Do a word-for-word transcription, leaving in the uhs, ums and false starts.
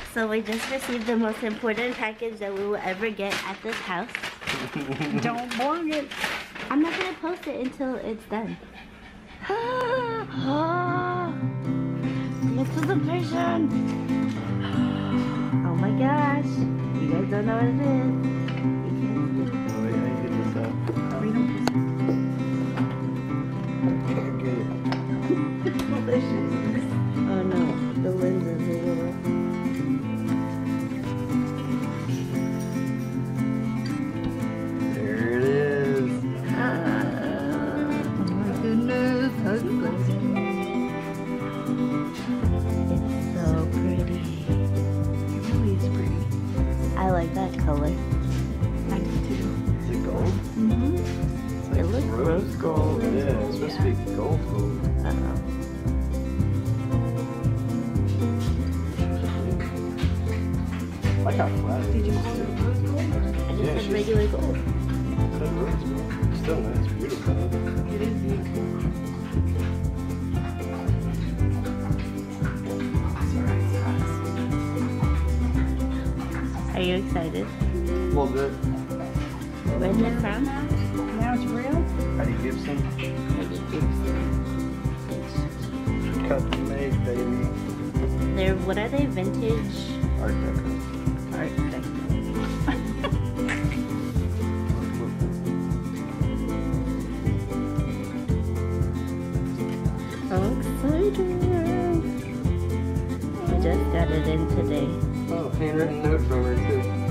So we just received the most important package that we will ever get at this house. Don't burn it. I'm not gonna post it until it's done. Anticipation! Oh my gosh. You guys don't know what it is. Oh wait, I need to get this out. Delicious. Oh no, the lens is a little. There it is. Oh my goodness, how good. It's so pretty. It really is pretty. I like that color. I do too. Is it gold? Mm-hmm. It's like It looks rose gold. Yeah, it's supposed to be gold gold. Uh-oh. I like how flat it Did you is, call it too. rose gold? I just Yeah, said she's- regular gold. It's not rose gold. Still nice, beautiful. It is beautiful. Are you excited? A little bit. Where's it from? Now it's real? Patty Gibson. Cut and made, baby. They're, what are they, vintage? Art Deco. Art Deco. So excited. I just got it in today. Oh, handwritten note from her too.